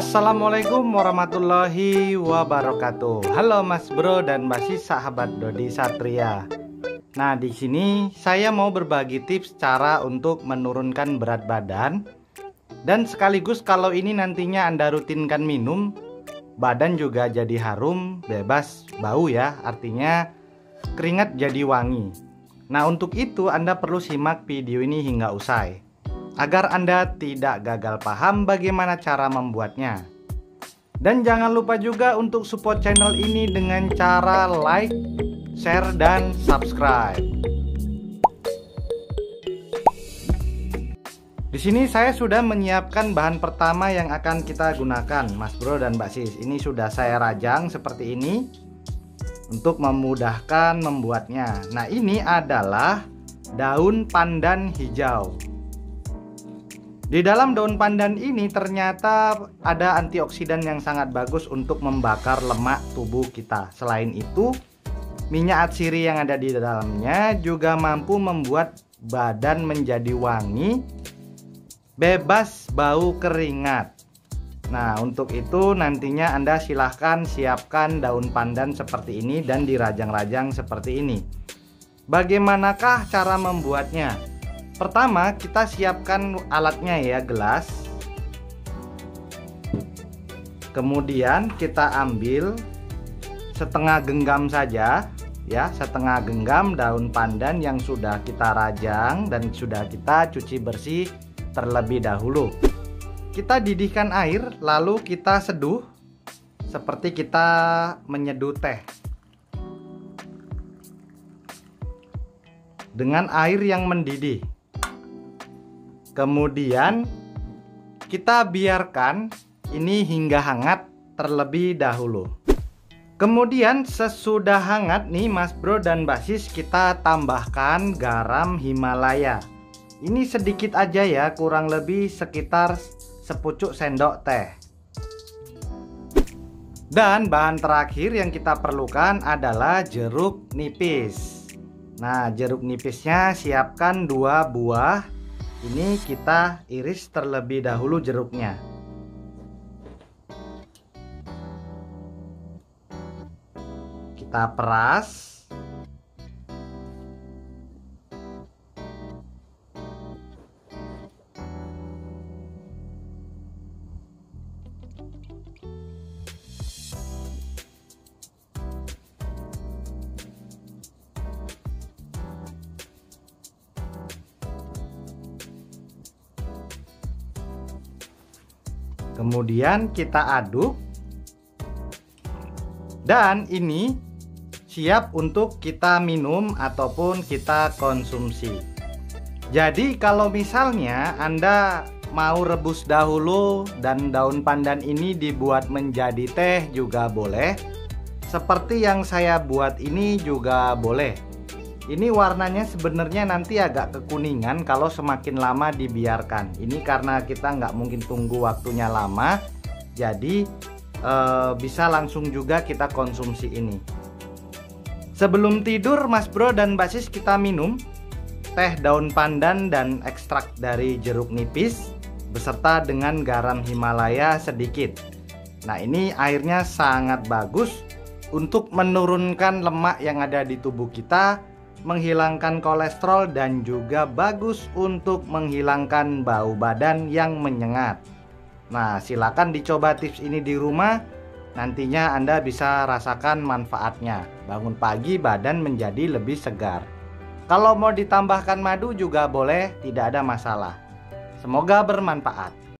Assalamualaikum warahmatullahi wabarakatuh. Halo Mas Bro dan Mbak Sis, sahabat Dodi Satria. Nah, di sini saya mau berbagi tips cara untuk menurunkan berat badan. Dan sekaligus kalau ini nantinya Anda rutinkan minum, badan juga jadi harum, bebas bau ya. Artinya keringat jadi wangi. Nah, untuk itu Anda perlu simak video ini hingga usai, agar Anda tidak gagal paham bagaimana cara membuatnya. Dan jangan lupa juga untuk support channel ini dengan cara like, share, dan subscribe. Di sini saya sudah menyiapkan bahan pertama yang akan kita gunakan, Mas Bro dan Mbak Sis. Ini sudah saya rajang seperti ini untuk memudahkan membuatnya. Nah, ini adalah daun pandan hijau. Di dalam daun pandan ini ternyata ada antioksidan yang sangat bagus untuk membakar lemak tubuh kita. Selain itu, minyak atsiri yang ada di dalamnya juga mampu membuat badan menjadi wangi, bebas bau keringat. Nah, untuk itu nantinya Anda silahkan siapkan daun pandan seperti ini dan dirajang-rajang seperti ini. Bagaimanakah cara membuatnya? Pertama, kita siapkan alatnya ya, gelas. Kemudian kita ambil setengah genggam saja ya, setengah genggam daun pandan yang sudah kita rajang dan sudah kita cuci bersih terlebih dahulu. Kita didihkan air, lalu kita seduh seperti kita menyeduh teh dengan air yang mendidih. Kemudian kita biarkan ini hingga hangat terlebih dahulu. Kemudian sesudah hangat nih Mas Bro dan Mbak Sis, kita tambahkan garam Himalaya. Ini sedikit aja ya, kurang lebih sekitar sepucuk sendok teh. Dan bahan terakhir yang kita perlukan adalah jeruk nipis. Nah, jeruk nipisnya siapkan 2 buah. Ini kita iris terlebih dahulu jeruknya. Kita peras. Kemudian kita aduk. Dan ini siap untuk kita minum ataupun kita konsumsi. Jadi kalau misalnya Anda mau rebus dahulu dan daun pandan ini dibuat menjadi teh juga boleh. Seperti yang saya buat ini juga boleh. Ini warnanya sebenarnya nanti agak kekuningan kalau semakin lama dibiarkan. Ini karena kita nggak mungkin tunggu waktunya lama, jadi bisa langsung juga kita konsumsi ini. Sebelum tidur Mas Bro dan Mbak Sis, kita minum teh daun pandan dan ekstrak dari jeruk nipis beserta dengan garam Himalaya sedikit. Nah, ini airnya sangat bagus untuk menurunkan lemak yang ada di tubuh kita, menghilangkan kolesterol, dan juga bagus untuk menghilangkan bau badan yang menyengat. Nah, silakan dicoba tips ini di rumah. Nantinya Anda bisa rasakan manfaatnya. Bangun pagi badan menjadi lebih segar. Kalau mau ditambahkan madu juga boleh, tidak ada masalah. Semoga bermanfaat.